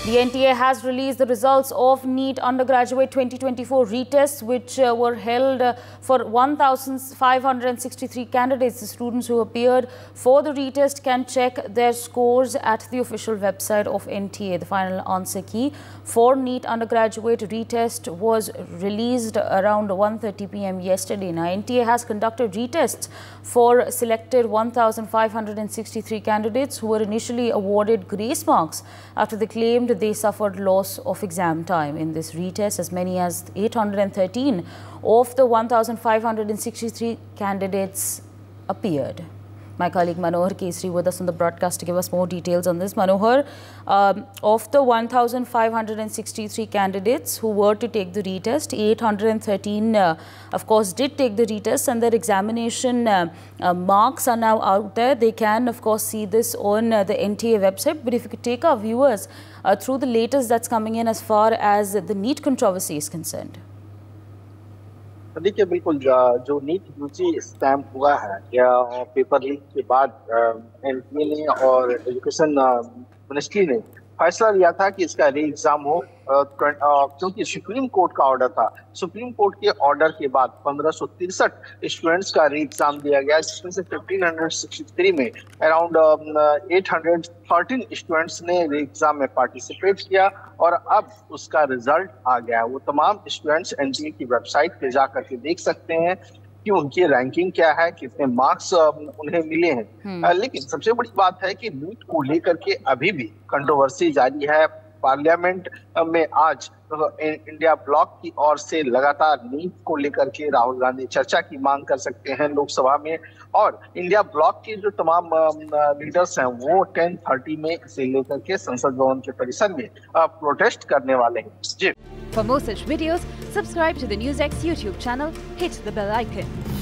The NTA has released the results of NEET undergraduate 2024 retests, which were held for 1,563 candidates. The students who appeared for the retest can check their scores at the official website of NTA. The final answer key for NEET undergraduate retest was released around 1:30 p.m. yesterday. Now, NTA has conducted retests for selected 1,563 candidates who were initially awarded grace marks after they claimed they suffered loss of exam time. In this retest, as many as 813 of the 1,563 candidates appeared. My colleague Manohar Kesri with us on the broadcast to give us more details on this. Manohar, of the 1,563 candidates who were to take the retest, 813 of course did take the retest, and their examination marks are now out there. They can of course see this on the NTA website. But if you could take our viewers through the latest that's coming in as far as the NEET controversy is concerned. देखिए, बिल्कुल जो NEET UG stamp हुआ है या paper leak के बाद NTA ने और एजुकेशन मिनिस्ट्री ने फैसला लिया था कि इसका री एग्जाम हो, क्योंकि सुप्रीम कोर्ट का ऑर्डर था। सुप्रीम कोर्ट के ऑर्डर के बाद 1563 स्टूडेंट्स का री एग्जाम दिया गया, जिसमें से 1563 में अराउंड 813 स्टूडेंट्स ने री एग्जाम में पार्टिसिपेट किया और अब उसका रिजल्ट आ गया। वो तमाम स्टूडेंट्स एनटीए की वेबसाइट पे जा करके देख सकते हैं कि उनकी रैंकिंग क्या है, कितने मार्क्स उन्हें मिले हैं। लेकिन सबसे बड़ी बात है कि नीट को लेकर के अभी भी कंट्रोवर्सी जारी है। पार्लियामेंट में आज इंडिया ब्लॉक की ओर से लगातार नीट को लेकर के राहुल गांधी चर्चा की मांग कर सकते हैं लोकसभा में, और इंडिया ब्लॉक के जो तमाम लीडर्स हैं वो 10:30 में इसे लेकर के संसद भवन के परिसर में प्रोटेस्ट करने वाले हैं। जी। For more such videos, subscribe to the NewsX YouTube channel, hit the bell icon.